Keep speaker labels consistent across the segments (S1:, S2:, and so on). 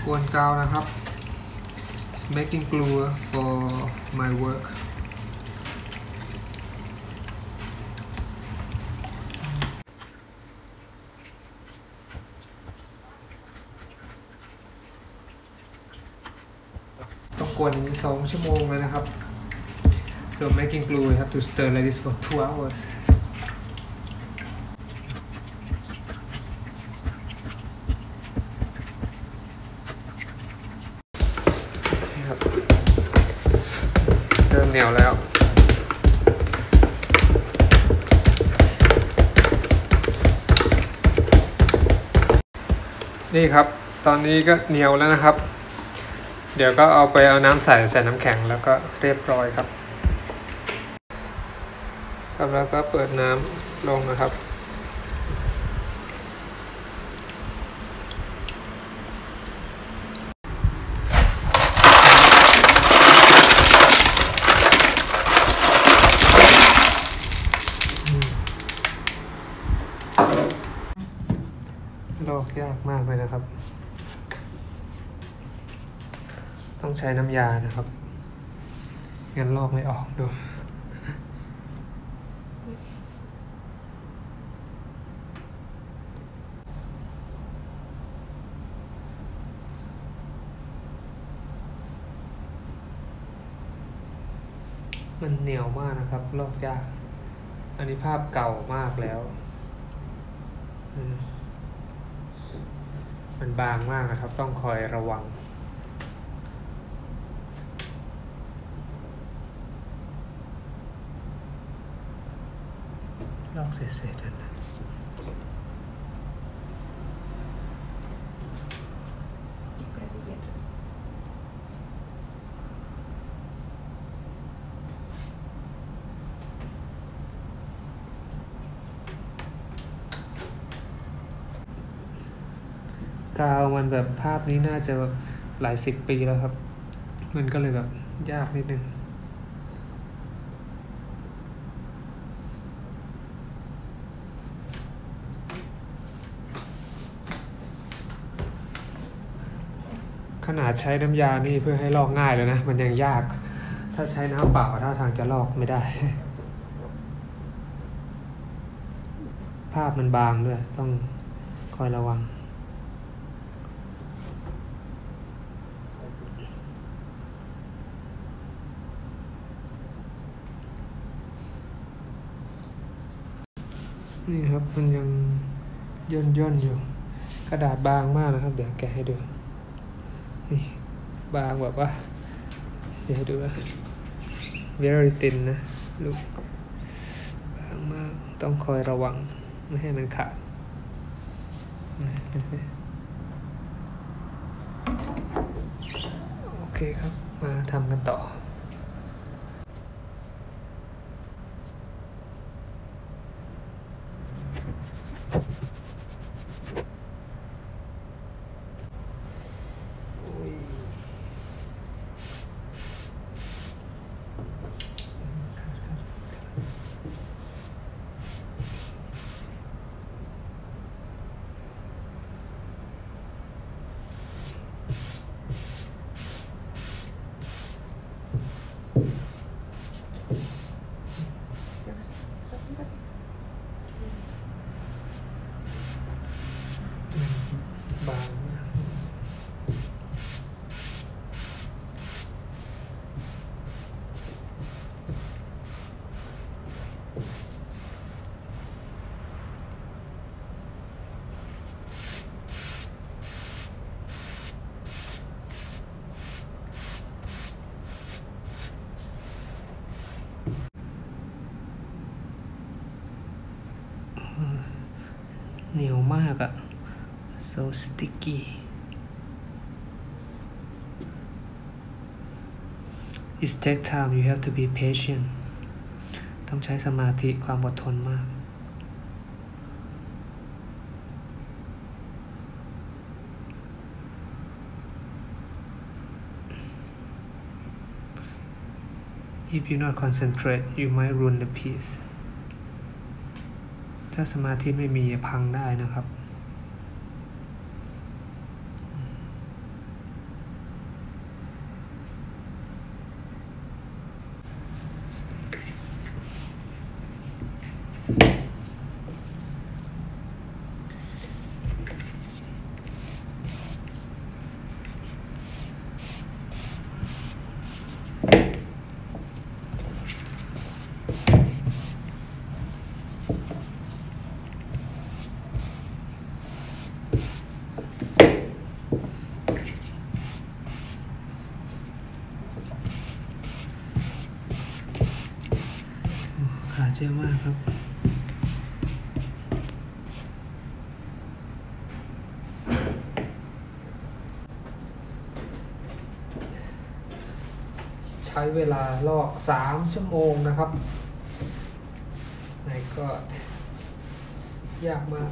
S1: กวนกาวนะครับ It's making glue for my work ต้องกวนอย่างนี้2 ชั่วโมงเลยนะครับ so making glue you have to stir like this for 2 hoursเริ่มเหนียวแล้วนี่ครับตอนนี้ก็เหนียวแล้วนะครับเดี๋ยวก็เอาน้ำใส่น้ำแข็งแล้วก็เรียบร้อยครับแล้วก็เปิดน้ำลงนะครับลอกยากมากเลยนะครับต้องใช้น้ำยานะครับงั้นลอกไม่ออกดูมันเหนียวมากนะครับลอกยากอันนี้ภาพเก่ามากแล้วมันบางมากนะครับต้องคอยระวังลอกเศษๆนะกาวมันแบบภาพนี้น่าจะหลาย10 ปีแล้วครับมันก็เลยแบบยากนิดนึงขนาดใช้น้ำยานี่เพื่อให้ลอกง่ายเลยนะมันยังยากถ้าใช้น้ำเปล่าท่าทางจะลอกไม่ได้ภาพมันบางด้วยต้องคอยระวังนี่ครับมันยังย่นอยู่กระดาษบางมากนะครับเดี๋ยวแกะให้ดูนี่บางแบบว่าเดี๋ยวให้ดูนะ very thin นะลูกบางมากต้องคอยระวังไม่ให้มันขาดโอเคครับมาทำกันต่อบางเหนียวมากอะ so sticky it take time you have to be patient ต้องใช้สมาธิความอดทนมาก if you not concentrate you might ruin the piece ถ้าสมาธิไม่มีพังได้นะครับมากครับใช้เวลาลอก3 ชั่วโมงนะครับไหนก็ยากมาก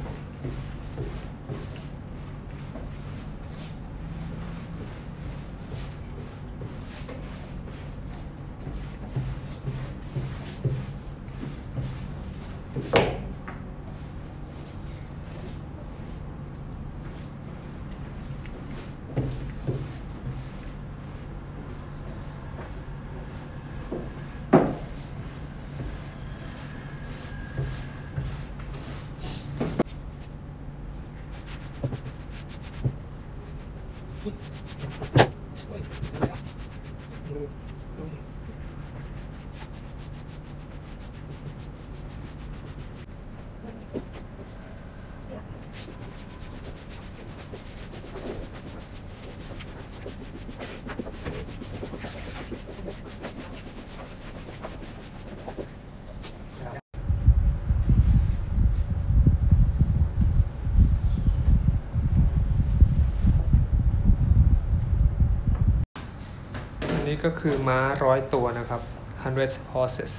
S1: นี่ก็คือม้า100 ตัวนะครับ100 horses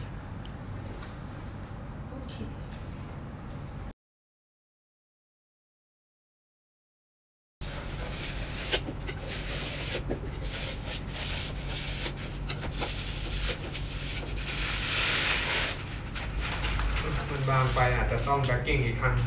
S1: มันบางไปอาจจะต้องแบ็กกิ้งอีกครั้ง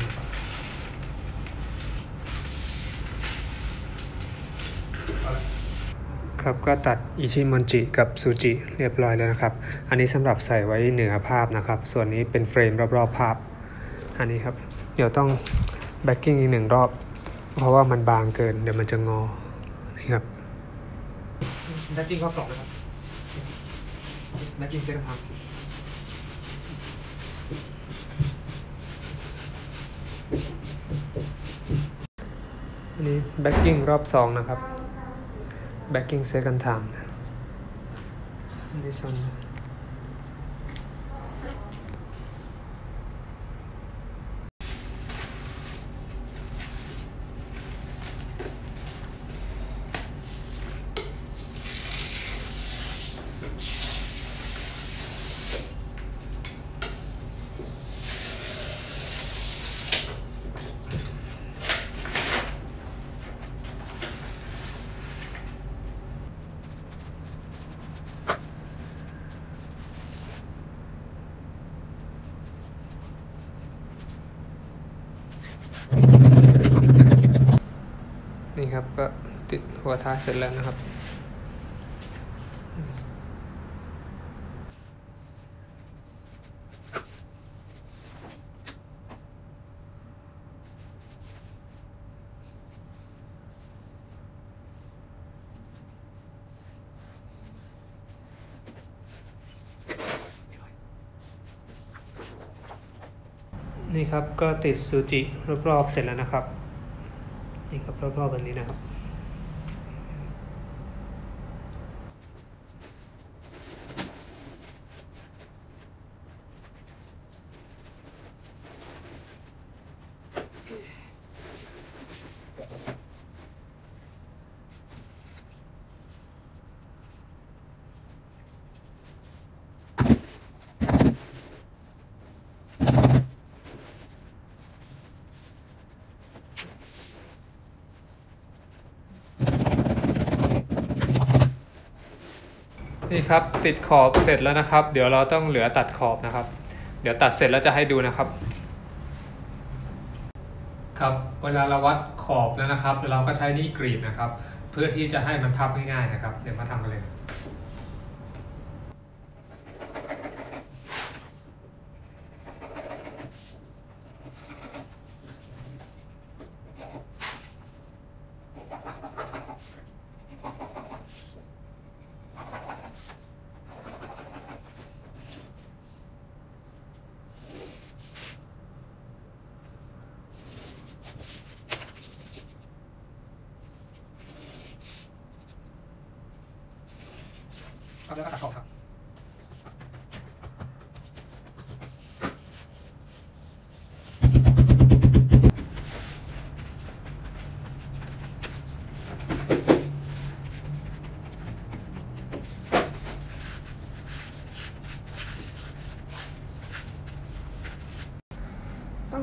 S1: ครับก็ตัดอิชิมอนจิกับซูจิเรียบร้อยแล้วนะครับอันนี้สำหรับใส่ไว้เหนือภาพนะครับส่วนนี้เป็นเฟรมรอบๆภาพอันนี้ครับเดี๋ยวต้องแบ็กกิ้งอีก1 รอบเพราะว่ามันบางเกินเดี๋ยวมันจะงอนี่ครับแบ็กกิ้งรอบ 2นะครับแบ็กกิ้งเซคันด์ไทม์อันนี้แบ็กกิ้งรอบ 2นะครับbacking second time this one นี่ครับก็ติดหัวท้ายเสร็จแล้วนะครับนี่ครับก็ติดซูจิรอบๆเสร็จแล้วนะครับนี่ครับรอบๆแบบนี้นะครับนี่ครับติดขอบเสร็จแล้วนะครับเดี๋ยวเราต้องเหลือตัดขอบนะครับเดี๋ยวตัดเสร็จแล้วจะให้ดูนะครับครับเวลาเราวัดขอบแล้วนะครับเราก็ใช้นี่กรีดนะครับเพื่อที่จะให้มันพับง่ายๆนะครับเดี๋ยวมาทำกันเลยแล้วก็ตัดขอบครับ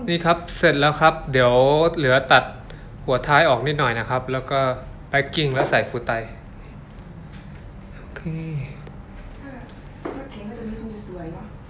S1: นี่ครับเสร็จแล้วครับ เดี๋ยวเหลือตัดหัวท้ายออกนิดหน่อยนะครับ แล้วก็แพ็กกิ้งแล้วใส่ฟูไตโอเค
S2: ถ้าแข็งก็ตัวนี้คงจะสวยเนาะ